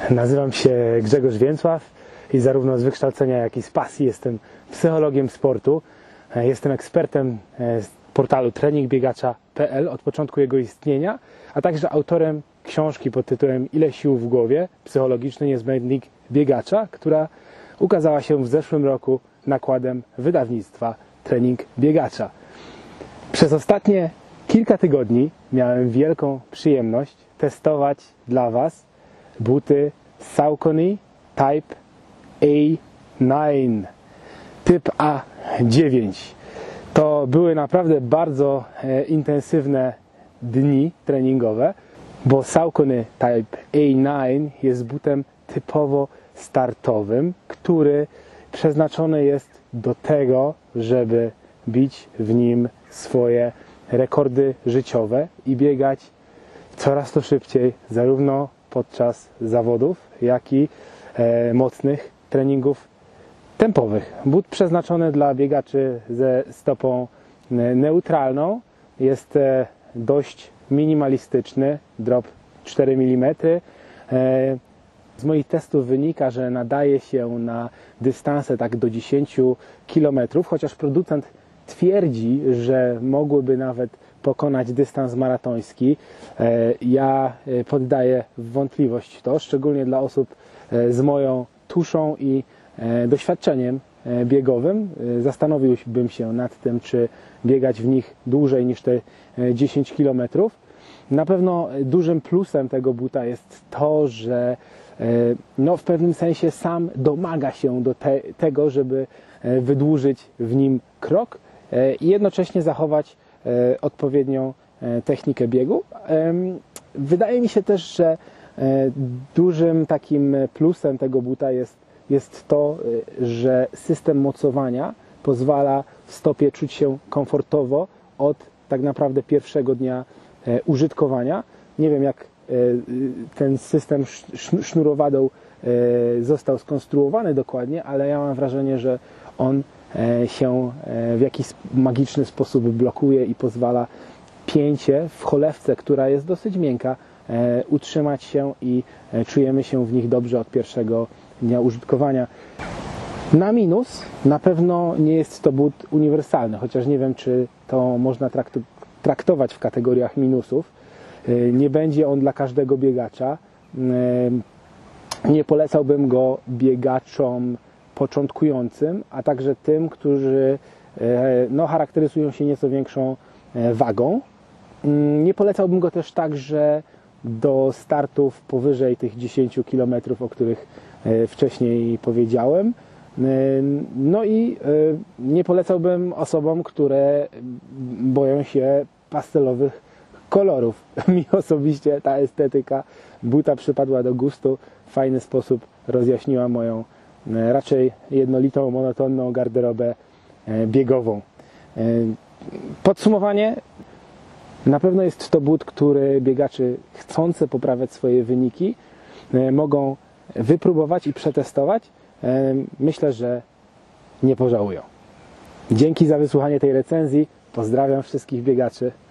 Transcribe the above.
Nazywam się Grzegorz Więcław i zarówno z wykształcenia, jak i z pasji jestem psychologiem sportu. Jestem ekspertem z portalu treningbiegacza.pl od początku jego istnienia, a także autorem książki pod tytułem Ile sił w głowie? Psychologiczny niezbędnik biegacza, która ukazała się w zeszłym roku nakładem wydawnictwa Trening Biegacza. Przez ostatnie kilka tygodni miałem wielką przyjemność testować dla Was buty Saucony Type A9, typ A9. To były naprawdę bardzo intensywne dni treningowe, bo Saucony Type A9 jest butem typowo startowym, który przeznaczony jest do tego, żeby bić w nim swoje rekordy życiowe i biegać coraz to szybciej, zarówno podczas zawodów, jak i mocnych treningów tempowych. But przeznaczony dla biegaczy ze stopą neutralną jest dość minimalistyczny, drop 4 mm. Z moich testów wynika, że nadaje się na dystanse tak do 10 km, chociaż producent twierdzi, że mogłyby nawet pokonać dystans maratoński. Ja poddaję w wątpliwość to, szczególnie dla osób z moją tuszą i doświadczeniem biegowym. Zastanowiłbym się nad tym, czy biegać w nich dłużej niż te 10 km. Na pewno dużym plusem tego buta jest to, że w pewnym sensie sam domaga się do tego, żeby wydłużyć w nim krok i jednocześnie zachować odpowiednią technikę biegu. Wydaje mi się też, że dużym takim plusem tego buta jest to, że system mocowania pozwala w stopie czuć się komfortowo od tak naprawdę pierwszego dnia użytkowania. Nie wiem, jak ten system sznurowadeł został skonstruowany dokładnie, ale ja mam wrażenie, że on się w jakiś magiczny sposób blokuje i pozwala pięcie w cholewce, która jest dosyć miękka, utrzymać się i czujemy się w nich dobrze od pierwszego dnia użytkowania. Na minus na pewno nie jest to but uniwersalny, chociaż nie wiem, czy to można traktować w kategoriach minusów. Nie będzie on dla każdego biegacza. Nie polecałbym go biegaczom początkującym, a także tym, którzy charakteryzują się nieco większą wagą. Nie polecałbym go też także do startów powyżej tych 10 km, o których wcześniej powiedziałem. No i nie polecałbym osobom, które boją się pastelowych kolorów. Mi osobiście ta estetyka buta przypadła do gustu, w fajny sposób rozjaśniła moją raczej jednolitą, monotonną garderobę biegową. Podsumowanie. Na pewno jest to but, który biegaczy chcący poprawiać swoje wyniki mogą wypróbować i przetestować. Myślę, że nie pożałują. Dzięki za wysłuchanie tej recenzji. Pozdrawiam wszystkich biegaczy.